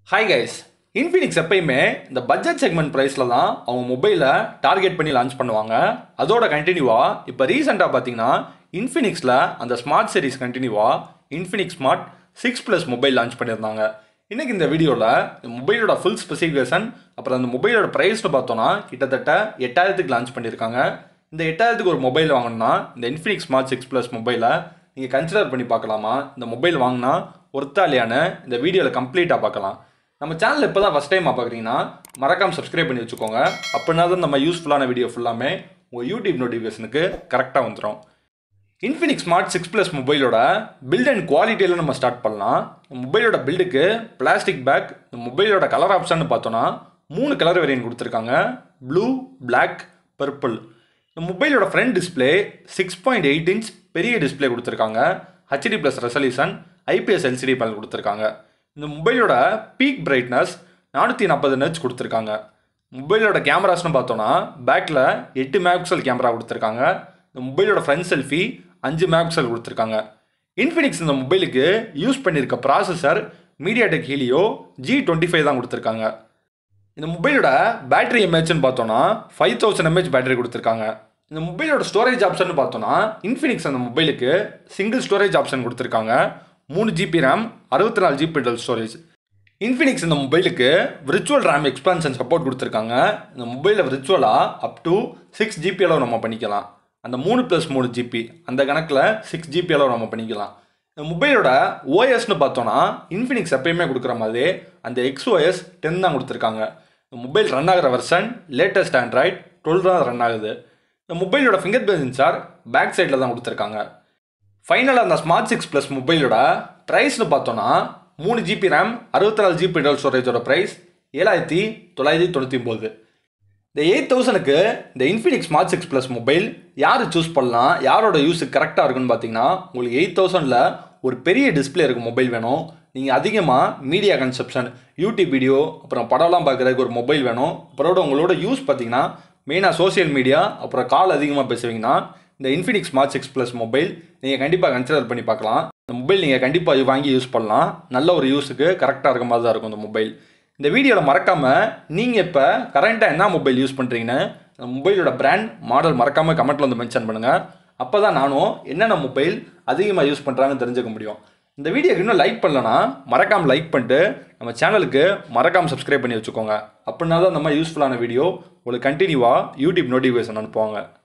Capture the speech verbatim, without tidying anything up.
Hi guys, infinix எப்பயுமே இந்த budget segment பிரைஸ்ல தான் அவங்க மொபைலை டார்கெட் பண்ணி லான்ச் பண்ணுவாங்க. அதோட கண்டினியூவா இப்போ ரீசெண்டாக பார்த்தீங்கன்னா இன்ஃபினிக்ஸில் அந்த ஸ்மார்ட் சீரிஸ் கண்டினியூவா Infinix smart six plus mobile launch பண்ணியிருந்தாங்க. இன்றைக்கி இந்த வீடியோவில் இந்த மொபைலோட ஃபுல் ஸ்பெசிஃபிகேஷன் அப்புறம் அந்த மொபைலோட ப்ரைஸ்னு பார்த்தோன்னா கிட்டத்தட்ட எட்டாயிரத்துக்கு லான்ச் பண்ணியிருக்காங்க. இந்த எட்டாயிரத்துக்கு ஒரு மொபைல் வாங்கணும்னா இந்த இன்ஃபினிக்ஸ் ஸ்மார்ட் சிக்ஸ் ப்ளஸ் மொபைலை நீங்கள் கன்சிடர் பண்ணி பார்க்கலாமா, இந்த மொபைல் வாங்கினா ஒர்த்தா இல்லையான்னு இந்த வீடியோவில் கம்ப்ளீட்டாக பார்க்கலாம். நம்ம சேனல் இப்போ தான் ஃபஸ்ட் டைமாக பார்க்குறீங்கன்னா மறக்காமல் சப்ஸ்கிரைப் பண்ணி வச்சுக்கோங்க. அப்படின்னா தான் நம்ம யூஸ்ஃபுல்லான வீடியோ ஃபுல்லாமே உங்கள் யூடியூப் நோட்டிஃபிகேஷனுக்கு கரெக்டாக வந்துடும். இன்ஃபினிக்ஸ் ஸ்மார்ட் சிக்ஸ் ப்ளஸ் மொபைலோட பில்ட் அண்ட் குவாலிட்டியில் நம்ம ஸ்டார்ட் பண்ணலாம். மொபைலோட பில்டுக்கு பிளாஸ்டிக் பேக், இந்த மொபைலோட கலர் ஆப்ஷன் பார்த்தோன்னா மூணு கலர் வேரியன்ட் கொடுத்துருக்காங்க, ப்ளூ, பிளாக், பர்பிள். இந்த மொபைலோட front display six point eight inch பெரிய டிஸ்பிளே கொடுத்துருக்காங்க, HD plus resolution, IPS LCD panel கொடுத்துருக்காங்க. இந்த மொபைலோட பீக் பிரைட்னஸ் நானூற்றி நாற்பது நெட்ஸ் கொடுத்துருக்காங்க. மொபைலோட கேமராஸ்னு பார்த்தோன்னா பேக்கில் எட்டு மெகாபிக்சல் கேமரா கொடுத்துருக்காங்க. இந்த மொபைலோட ஃப்ரண்ட் செல்ஃபி அஞ்சு மெகாபிக்சல் கொடுத்துருக்காங்க. இன்ஃபினிக்ஸ் இந்த மொபைலுக்கு யூஸ் பண்ணியிருக்க processor MediaTek Helio G twenty five தான் கொடுத்துருக்காங்க. இந்த மொபைலோட பேட்டரி எம்ஏஹெச்னு பார்த்தோன்னா ஃபைவ் தௌசண்ட் எம்ஏஹெச் பேட்டரி கொடுத்துருக்காங்க. இந்த மொபைலோட ஸ்டோரேஜ் ஆப்ஷன் பார்த்தோன்னா இன்ஃபினிக்ஸ் அந்த மொபைலுக்கு சிங்கிள் ஸ்டோரேஜ் ஆப்ஷன் கொடுத்துருக்காங்க, மூணு ஜிபி ரேம், அறுபத்தி நாலு ஜிபி இன்டர்னல் ஸ்டோரேஜ். இன்ஃபினிக்ஸ் இந்த மொபைலுக்கு விர்ச்சுவல் ரேம் எக்ஸ்பான்ஷன் சப்போர்ட் கொடுத்துருக்காங்க. இந்த மொபைலில் விர்ச்சுவலாக அப் டு சிக்ஸ் ஜிபி அளவு நம்ம பண்ணிக்கலாம். அந்த மூணு ப்ளஸ் மூணு ஜிபி அந்த கணக்கில் சிக்ஸ் ஜிபி அளவு நம்ம பண்ணிக்கலாம். இந்த மொபைலோட ஓஎஸ்னு பார்த்தோன்னா இன்ஃபினிக்ஸ் எப்பயுமே கொடுக்குற மாதிரி அந்த எக்ஸ்ஓஎஸ் டென் தான் கொடுத்துருக்காங்க. இந்த மொபைல் ரன் ஆகிற வெர்ஷன் லேட்டஸ்ட் ஆண்ட்ராய்ட் டுவெல் தான் ரன் ஆகுது. இந்த மொபைலோட ஃபிங்கர் பிரிண்ட் சென்சார் பேக் சைடில் தான் கொடுத்துருக்காங்க. ஃபைனலாக அந்த ஸ்மார்ட் சிக்ஸ் ப்ளஸ் மொபைலோட ப்ரைஸ்னு பார்த்தோன்னா மூணு ஜிபி ரேம், அறுபத்தி நாலு ஜிபி இன்டர்னல் ஸ்டோரேஜோட ப்ரைஸ் ஏழாயிரத்தி தொள்ளாயிரத்தி தொண்ணூற்றி ஒம்பது. இந்த எயிட் தௌசண்ட்க்கு இந்த Infinix smart six plus mobile யார் சூஸ் பண்ணலாம், யாரோட யூஸுக்கு கரெக்டாக இருக்குன்னு பார்த்தீங்கன்னா உங்களுக்கு எயிட் தௌசண்டில் ஒரு பெரிய டிஸ்பிளே இருக்க மொபைல் வேணும். நீங்கள் அதிகமாக மீடியா கன்சப்ஷன், யூடியூப் வீடியோ, அப்புறம் படம்லாம் பார்க்குறதுக்கு ஒரு மொபைல் வேணும். அப்புறம் உங்களோட யூஸ் பார்த்தீங்கன்னா மெயினாக சோசியல் மீடியா, அப்புறம் கால் அதிகமாக பேசுவீங்கன்னா இந்த Infinix smart six plus mobile நீங்கள் கண்டிப்பாக கன்சிடர் பண்ணி பார்க்கலாம். இந்த மொபைல் நீங்கள் கண்டிப்பாக வாங்கி யூஸ் பண்ணலாம். நல்ல ஒரு யூஸுக்கு கரெக்டாக இருக்க மாதிரி தான் இருக்கும் இந்த மொபைல். இந்த வீடியோவில் மறக்காமல் நீங்கள் இப்போ கரண்ட்டாக என்ன மொபைல் யூஸ் பண்ணுறீங்கன்னு இந்த மொபைலோட பிராண்ட், மாடல் மறக்காமல் கமெண்ட்டில் வந்து மென்ஷன் பண்ணுங்கள். அப்போ தான் நானும் என்னென்ன மொபைல் அதிகமாக யூஸ் பண்ணுறாங்கன்னு தெரிஞ்சுக்க முடியும். இந்த வீடியோக்கு இன்னும் லைக் பண்ணலன்னா மறக்காமல் லைக் பண்ணிட்டு நம்ம சேனலுக்கு மறக்காமல் சப்ஸ்கிரைப் பண்ணி வச்சுக்கோங்க. அப்படின்னா தான் இந்த மாதிரி யூஸ்ஃபுல்லான வீடியோ உங்களுக்கு கண்டினியூவாக யூடியூப் நோட்டிஃபிகேஷன் அனுப்புவாங்க.